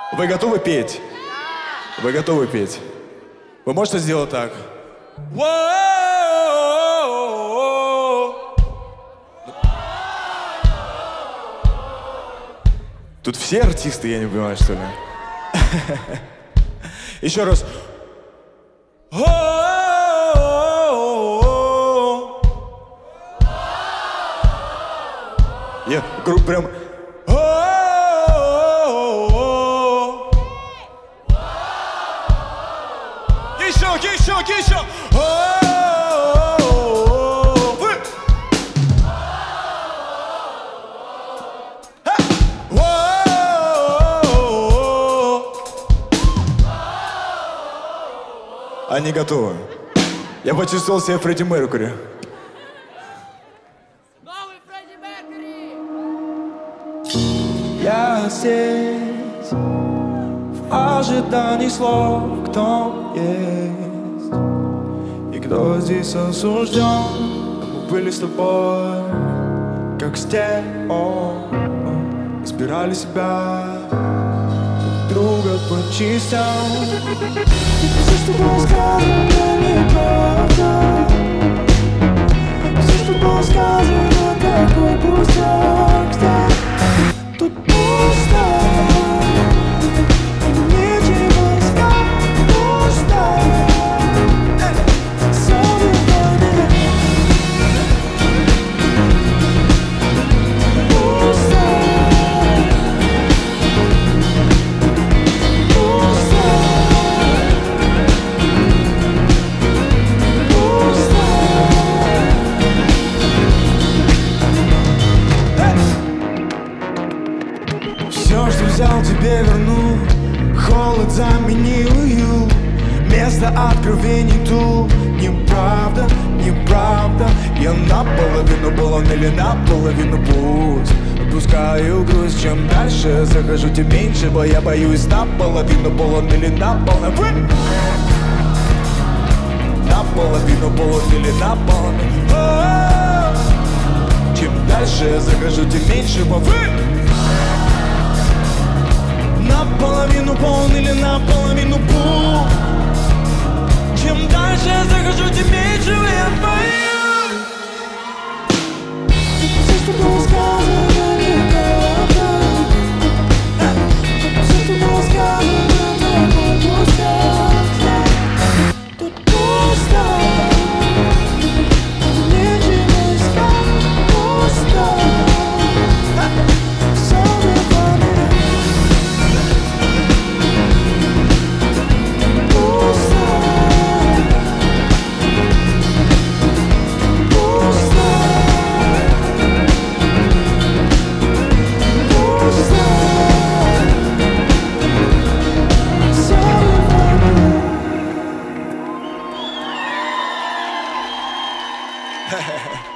Вы готовы петь? Вы готовы петь? Вы можете сделать так? Тут все артисты, я не понимаю, что ли? Еще раз. Я прям... Еще! Они готовы. Я почувствовал себя Фредди Меркьюри. Новый Фредди Меркьюри! Я здесь, в ожидании слов, кто есть и кто здесь осужден. Мы были с тобой, как стен, избирали себя, друг друга по частям. Все, что было сказано, неправда. Все, что было сказано, такой пустяк. Тут пусто, нечего искать, пусто. Забывание. Пусто. Все, что взял, тебе верну. Холод заменил уют. Место откровений тут. Неправда, неправда. Я наполовину баллон или наполовину путь. Отпускаю грусть, чем дальше захожу, тем меньше, бо я боюсь. Наполовину баллон или наполовину. Наполовину баллон или наполовину. Чем дальше я захожу, тем меньше, бо вы. Наполовину полон или наполовину пуст. Чем дальше я захожу, тем меньше я боюсь. Все, что было сказано, неправда. Все, что было сказано, такой пустяк. Тут пусто. Нечего искать, пусто. Ha ha ha.